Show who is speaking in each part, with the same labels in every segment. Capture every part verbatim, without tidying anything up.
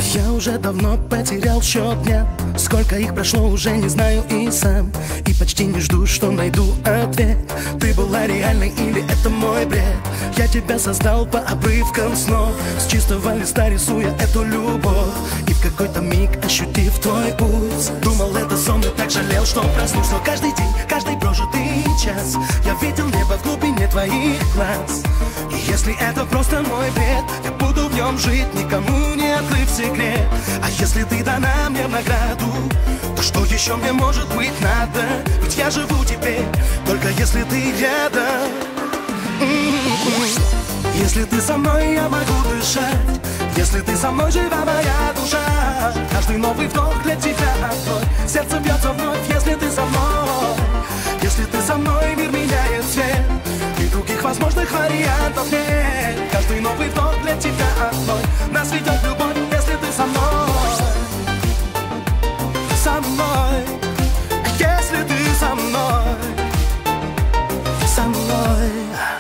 Speaker 1: Я уже давно потерял счет дня, сколько их прошло, уже не знаю и сам. И почти не жду, что найду ответ. Ты была реальной или это мой бред? Я тебя создал по обрывкам снов, с чистого листа рисуя эту любовь. И в какой-то миг, ощутив твой пульс, думал, это сон, и так жалел, что проснулся. Но каждый день, каждый прожитый час я видел небо в глубине твоих глаз. И если это просто мой бред, я буду в нем жить, никому не открыв секрет. А если ты дана мне в награду, то что еще мне может быть надо? Ведь я живу теперь, только если ты рядом. Если ты со мной, я могу дышать. Если ты со мной, жива моя душа. Каждый новый вдох для тебя открой. Сердце бьется вновь, если ты со мной. Если ты со мной, мир меняет цвет, и других возможных вариантов нет. Каждый новый вдох для тебя открой. Нас ведет любовь, если ты со мной. Со мной. Если ты со мной. Со мной.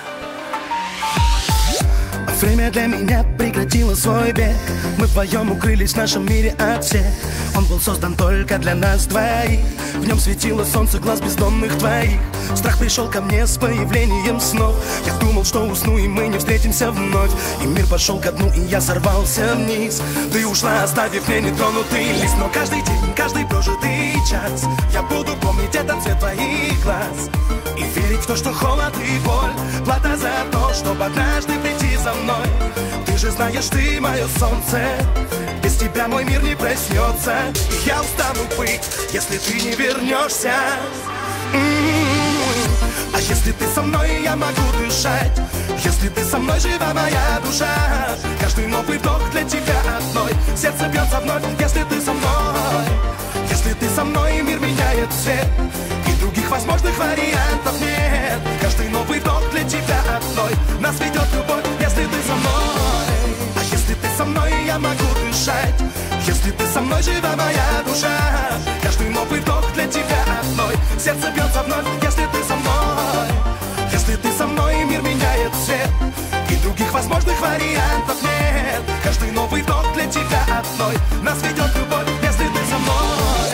Speaker 1: Время для меня прекратило свой бег. Мы вдвоем укрылись в нашем мире от всех. Он был создан только для нас двоих. В нем светило солнце глаз бездонных твоих. Страх пришел ко мне с появлением снов. Я думал, что усну и мы не встретимся вновь. И мир пошел ко дну, и я сорвался вниз. Ты ушла, оставив мне нетронутый лист. Но каждый день, каждый прожитый час я буду помнить этот цвет твоих глаз. И верить в то, что холод и боль плата за то, чтобы однажды прийти за мной. Ты же знаешь, ты мое солнце. Без тебя мой мир не проснется. И я устану быть, если ты не вернешься. М-м-м. А если ты со мной, я могу дышать. Если ты со мной, жива моя душа. Каждый новый вдох для тебя одной. Сердце бьется вновь, если ты со мной. Если ты со мной, мир меняет цвет, и других возможных вариантов нет. Каждый новый вдох для тебя одной. Нас ведет любовь, если ты со мной. А если ты со мной, я могу дышать. Если ты со мной, жива моя душа. Каждый новый вдох для тебя одной. Сердце бьется вновь, если ты со мной. Если ты со мной, мир меняет цвет, и других возможных вариантов нет. Каждый новый вдох для тебя одной. Нас ведет любовь, если ты со мной.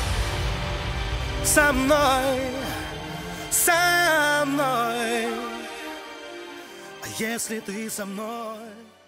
Speaker 1: Со мной. Со мной. А если ты со мной?